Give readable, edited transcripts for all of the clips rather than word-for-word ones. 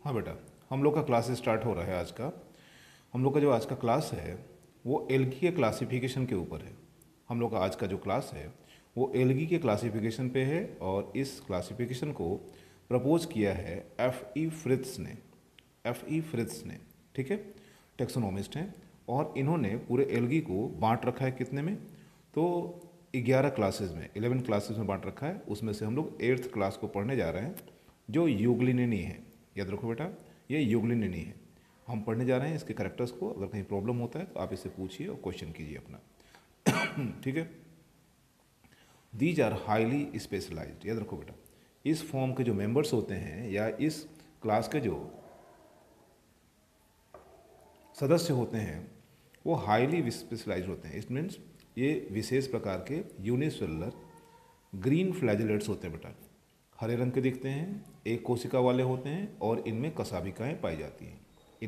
हाँ बेटा, हम लोग का क्लास स्टार्ट हो रहा है आज का। हम लोग का जो आज का क्लास है वो एल्गी के क्लासिफिकेशन के ऊपर है। हम लोग का आज का जो क्लास है वो एल्गी के क्लासिफिकेशन पे है और इस क्लासिफिकेशन को प्रपोज किया है एफ ई फ्रित्स ने, ठीक है। टेक्सोनोमिस्ट हैं और इन्होंने पूरे एल्गी को बांट रखा है कितने में, तो 11 क्लासेस में, 11 क्लासेस में बांट रखा है। उसमें से हम लोग 8th क्लास को पढ़ने जा रहे हैं जो यूग्लिनिनी है। याद रखो बेटा, ये यूग्लिनिनी है। हम पढ़ने जा रहे हैं इसके करेक्टर्स को। अगर कहीं प्रॉब्लम होता है तो आप इससे पूछिए और क्वेश्चन कीजिए अपना ठीक है। These are highly specialised. याद रखो बेटा, इस फॉर्म के जो मेंबर्स होते हैं या इस क्लास के जो सदस्य होते हैं वो हाईली स्पेशलाइज्ड होते हैं। इट मीन्स ये विशेष प्रकार के यूनिसेलुलर ग्रीन फ्लैजिलेट्स होते हैं बेटा। हरे रंग के दिखते हैं, एक कोशिका वाले होते हैं और इनमें कसाबिकाएँ पाई जाती हैं।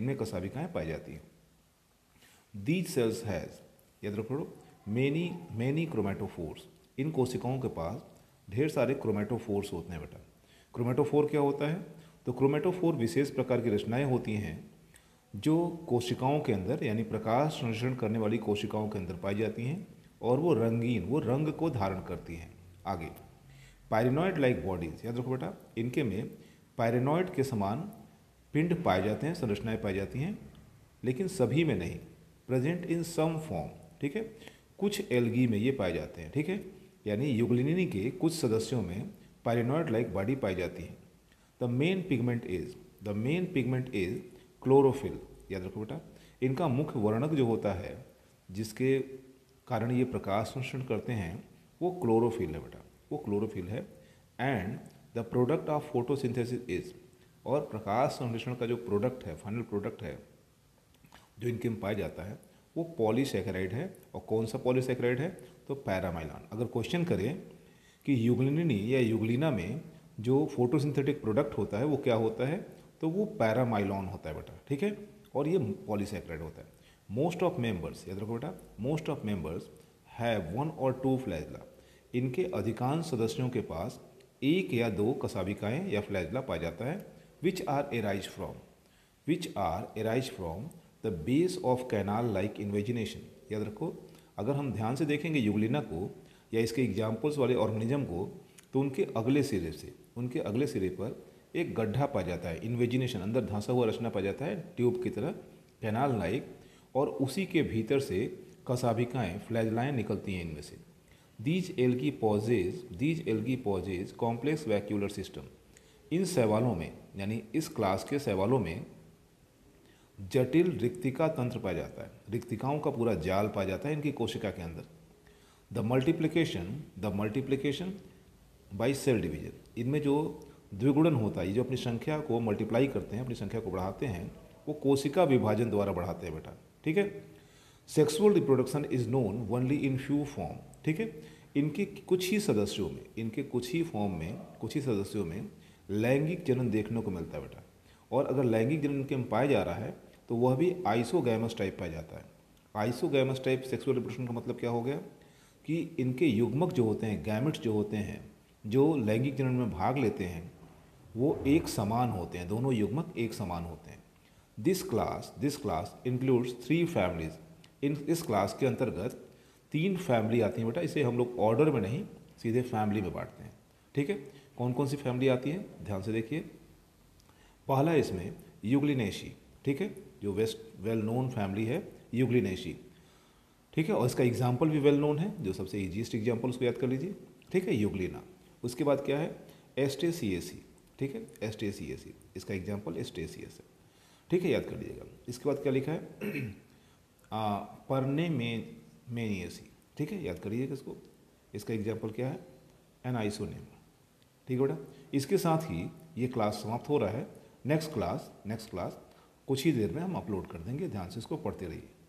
दीज सेल्स हैज़, याद रखो, मैनी क्रोमेटोफोर्स। इन कोशिकाओं के पास ढेर सारे क्रोमेटोफोर्स होते हैं बेटा। क्रोमेटोफोर क्या होता है? तो क्रोमेटोफोर विशेष प्रकार की रचनाएं होती हैं जो कोशिकाओं के अंदर यानी प्रकाश संश्लेषण करने वाली कोशिकाओं के अंदर पाई जाती हैं और वो रंग को धारण करती हैं। आगे पायरेनॉइड लाइक बॉडीज, याद रखो बेटा, इनके में पायरेनॉइड के समान पिंड पाए जाते हैं, संरचनाएं पाई जाती हैं, लेकिन सभी में नहीं। प्रेजेंट इन सम फॉर्म, ठीक है, कुछ एल्गी में ये पाए जाते हैं, ठीक है। यानी यूग्लिनिनी के कुछ सदस्यों में पायरेनॉइड लाइक बॉडी पाई जाती है। The main pigment is chlorophyll. याद रखो बेटा, इनका मुख्य वर्णक जो होता है जिसके कारण ये प्रकाश संश्लेषण करते हैं वो क्लोरोफिल है बेटा, वो क्लोरोफिल है। And the product of photosynthesis is, और प्रकाश संश्लेषण का जो प्रोडक्ट है, फाइनल प्रोडक्ट है जो इनके में पाया जाता है वो पॉलीसैकेराइड है। और कौन सा पॉलीसैकेराइड है? तो पैरामाइलॉन। अगर क्वेश्चन करें कि यूग्लिनिनी या यूग्लिना में जो फोटोसिंथेटिक प्रोडक्ट होता है वो क्या होता है, तो वो पैरामाइलॉन होता है बेटा, ठीक है। और ये पॉलीसैकेराइड होता है। मोस्ट ऑफ मेंबर्स, याद रखो बेटा, मोस्ट ऑफ मेंबर्स हैव 1 और 2 फ्लैजला। इनके अधिकांश सदस्यों के पास 1 या 2 कसाबिकाएँ या फ्लैजला पाया जाता है। Which are arise from the base of canal like invagination. याद रखो, अगर हम ध्यान से देखेंगे यूग्लिना को या इसके एग्जाम्पल्स वाले ऑर्गेनिज्म को, तो उनके अगले सिरे पर एक गड्ढा पाया जाता है, इन्वेजिनेशन, अंदर धंसा हुआ रचना पाया जाता है ट्यूब की तरह, कैनाल लाइक, और उसी के भीतर से कसाबिकाएँ, फ्लैजलाएँ निकलती हैं इनमें से। These algae possess complex vacuolar system. इन शैवालों में, यानी इस क्लास के शैवालों में जटिल रिक्तिका तंत्र पाया जाता है, रिक्तिकाओं का पूरा जाल पाया जाता है इनकी कोशिका के अंदर। The multiplication by cell division. इनमें जो द्विगुणन होता है, ये जो अपनी संख्या को मल्टीप्लाई करते हैं, अपनी संख्या को बढ़ाते हैं, वो कोशिका विभाजन द्वारा बढ़ाते हैं बेटा, ठीक है। Sexual reproduction is known only in few form, ठीक है। इनके कुछ ही सदस्यों में लैंगिक जनन देखने को मिलता है बेटा। और अगर लैंगिक जनन इनके में पाया जा रहा है तो वह भी आइसोगैमस टाइप पाया जाता है। आइसोगैमस टाइप सेक्सुअल रिप्रोडक्शन का मतलब क्या हो गया कि इनके युग्मक जो होते हैं, गैमेट्स जो होते हैं, जो लैंगिक जनन में भाग लेते हैं, वो एक समान होते हैं, दोनों युग्मक एक समान होते हैं। This class includes 3 families. इस क्लास के अंतर्गत 3 फैमिली आती हैं बेटा। इसे हम लोग ऑर्डर में नहीं, सीधे फैमिली में बांटते हैं, ठीक है। कौन कौन सी फैमिली आती है, ध्यान से देखिए। पहला इसमें यूग्लिनेशी, ठीक है, जो वेल नोन फैमिली है यूग्लिनेशी, ठीक है। और इसका एग्जाम्पल भी वेल नोन है, जो सबसे ईजीएस्ट एग्जाम्पल उसको याद कर लीजिए, ठीक है, यूग्लिना। उसके बाद क्या है? एस्टेसिएसी, ठीक है, एस्टेसिएसी, इसका एग्जाम्पल एस्टेसियस है, ठीक है, याद कर लीजिएगा। इसके बाद क्या लिखा है? परनेमेनियसी, ठीक है, याद करिएगा इसको। इसका एग्जाम्पल क्या है? एनाइसोनेम, ठीक है बेटा। इसके साथ ही ये क्लास समाप्त हो रहा है। नेक्स्ट क्लास कुछ ही देर में हम अपलोड कर देंगे, ध्यान से इसको पढ़ते रहिए।